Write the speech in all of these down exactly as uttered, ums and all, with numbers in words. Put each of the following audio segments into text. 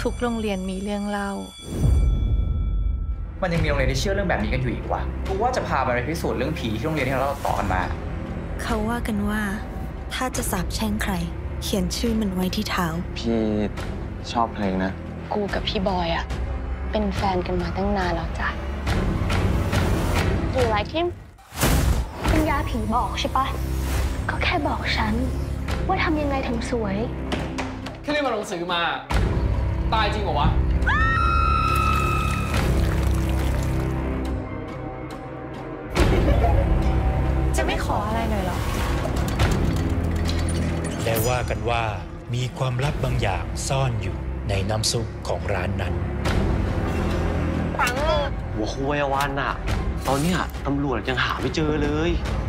ทุกโรงเรียนมีเรื่องเล่ามันยังมีโรงเรียนที่เชื่อเรื่องแบบนี้กันอยู่อีกวะกูว่าจะพาไปพิสูจน์เรื่องผีที่โรงเรียนที่เราต่อกันมาเขาว่ากันว่าถ้าจะสาปแช่งใครเขียนชื่อมันไว้ที่เท้าพี่ชอบเพลงนะกูกับพี่บอยอะเป็นแฟนกันมาตั้งนานแล้วจ้ะ You like him เป็นยาผีบอกใช่ปะก็แค่บอกฉันว่าทำยังไงถึงสวยแค่เรียนมาหนังสือมาตายจริงเหรอวะจะไม่ขออะไรเลยหรอและว่ากันว่ามีความลับบางอย่างซ่อนอยู่ในน้ำซุปของร้านนั้นหัวคุยวันอะตอนเนี้ยตำรวจยังหาไม่เจอเลย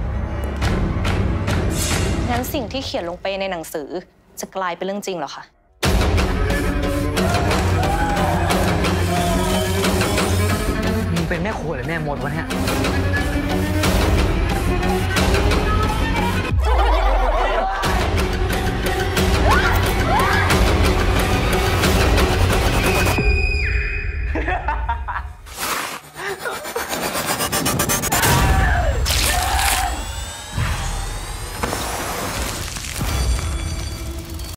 งั้นสิ่งที่เขียนลงไปในหนังสือจะกลายเป็นเรื่องจริงเหรอคะมึงเป็นแม่ครัวหรือแม่มดวะเนี่ย